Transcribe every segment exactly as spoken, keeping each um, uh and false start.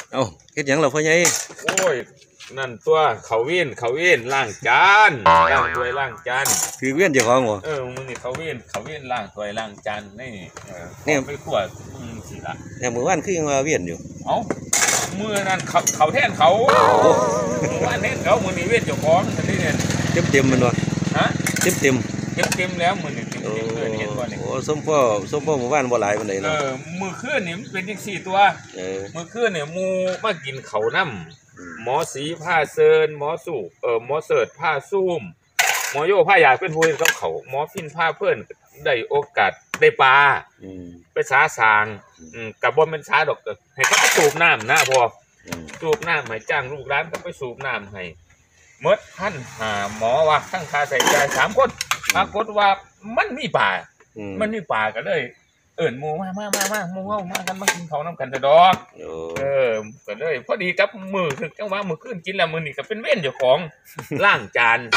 เอ้าเฮ็ดหยังเราพ่อใหญ่โอ้ยนั่นตัวเขาเวียนเขาเวียนล้างจานล้างถ้วยล้างจานถือเวียนเจ้าของบ่เออมึงนี่เขาเวียนเขาเวียนล้างถ้วยล้างจานนี่เออเนี่ยไปขวดมึงสิล่ะเนี่ยมื้อวานคือยังว่าเวียนอยู่เอ้ามื้อนั้นเขาเขาแทนเขามื้อวานแทนเขามื้อนี้เวียนเจ้าของซั่นนี่เนี่ยเต็มๆมันบ่ฮะเต็มๆเต็มๆแล้วมื้อนี้เต็มๆเลยเห็นบ่นี่โอ้สมพ่อสมพ่อหมู่บ้านบ่หลายปานใดเนาะเออมื้อคืนนี่มันเป็นจังซี่ตัวเออมื้อคืนนี่หมู่มากินข้าวนำหมอสีผ้าเซินหมอสูบเออหมอเสิร์ชผ้าซุ่มหมอโยผ้าอยากเป็นผู้กับเขาหมอฟินผ้าเพื่อนได้โอกาสได้ปลาไปสาสางกับบอลเป็นสาดอกให้เขาไปสูบน้ำนะพอสูบน้ำให้จ้างลูกร้านก็ไปสูบน้ำให้เมื่อท่านหาหมอว่าทั้งคาใส่ใจสามคนปรากฏว่ามันมีป่ามันมีป่ากันเลยเอิ่นมูมามามามามูเงามากันมากินเขาน้ำกันจะดอกเออก็เลยพอดีกับมือคือจังหวะมือขึ้นกินแล้วมือนี่ก็เป็นเว้นอยู่ของล่างจาน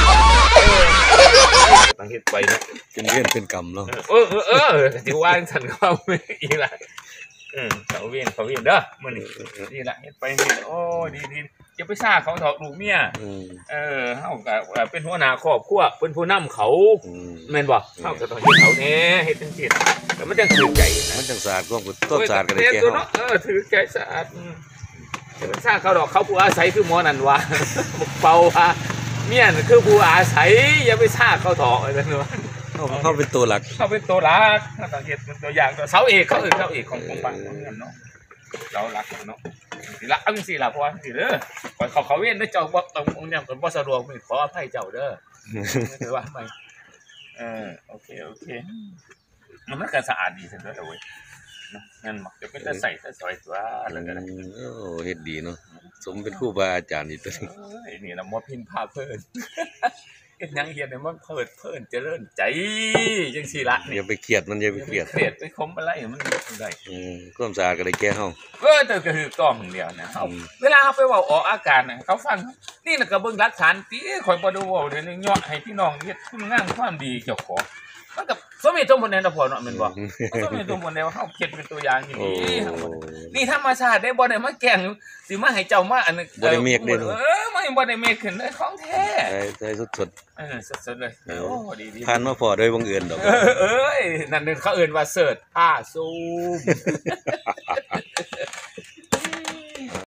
ตั้งเหตุไปนะเป็นเว้นเป็นกรรมเนาะเออเออเออที่ว่าฉันก็ไม่อีละเออเขาเวียนเขาเวียนเด้อมือนี่นี่แหละเหตุไปนี่โอ้ดีดีจะไปซ่าเขาถอดลูกเมียเออเขาก็เป็นหัวหน้าครอบครัวเป็นผู้นำเขาแม่นบ่เขาก็ต้องเฮ็ดเขาแน่เฮ็ดจังซี่แต่มันจังถือใจมันจังสะอาดกว่าต้นสะอาดกันได้แก่เฮาเออถือใจสะอาดจะไปซ่าเขาดอกเขาผู้อาศัยคือหมอนั่นว่าเป่าว่าเมียน่ะคือผู้อาศัยอย่าไปซ่าเขาถอดนั่นว่าเขาเป็นตัวหลักเขาเป็นตัวหลักเขาต้องเฮ็ดเป็นตัวอย่างเสาเอกเขาเอิ้นเสาเอกของกองปังเนาะเราหลักเนาะสิละเอาจังซี่ล่ะเพราะว่าสิเด้อขอเขาเขาเว้นเด้อเจ้าบ่ต้ององค์เนี่ยบ่สะดวกนี่ขออภัยเจ้าเด้อถือว่าไปเออโอเคโอเคมันมันก็สะอาดดีซั่นเด้อเว้ยเนาะงั้นมักจะเป็นแต่ใส่แต่ซอยตัวแล้วก็โอ้เฮ็ดดีเนาะสมเป็นครูบาอาจารย์นี่ตัวนี้เอ้ยนี่ล่ะหมอพินพาเพิ่นเฮ็ดหยังเฮ็ดให้มันเพิดเพิ่นเจริญใจจังซี่ล่ะอย่าไปเครียดมันอย่าไปเครียดเครียดไปคมอะไรมันได้อือความสะอาดก็ได้แก่เฮาเออแต่ก็คือต้องเดียวนะเฮาเวลาเฮาไปเว้าออกอากาศน่ะเขาฟังนี่น่ะก็เบิ่งหลักฐานติข่อยบ่ได้เว้าเดี๋ยวนี้ยอดให้พี่น้องเฮ็ดคุณงามความดีเจ้าของมันก็สมเหตุสมผลแน่นะพ่อเนาะแม่นบ่สมเหตุสมผลแน่ว่าเฮาเฮ็ดเป็นตัวอย่างนี่นี่ธรรมชาติได้บ่ได้มาแกล้งสิมาให้เจ้ามาอันนึงบ่ได้เมฆได้เออมันบ่ได้เมฆขึ้นเลยของแท้ใช่สดๆเออสดๆเลยโอ้ดีๆผ่านมาพอโดยบังเอิญดอกเอ้ยนั่นเขาเอิ้นว่าเสิร์ชผ้าซูม